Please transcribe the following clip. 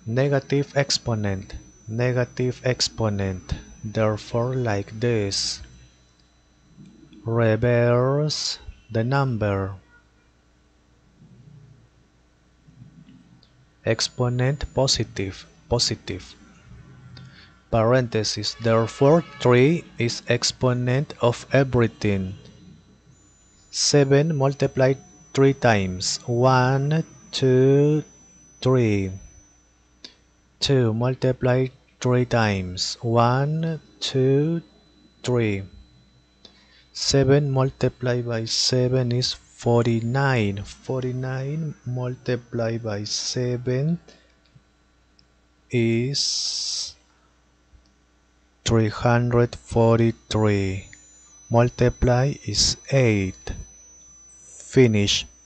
Negative exponent, negative exponent, therefore like this. Reverse the number. Exponent positive, positive. Parenthesis, therefore 3 is exponent of everything. 7 multiplied 3 times. 1, 2, 3. 2 multiplied 3 times. 1, 2, 3. 7 multiplied by 7 is 49. 49 multiplied by 7 is 343. Multiply is 8. Finish.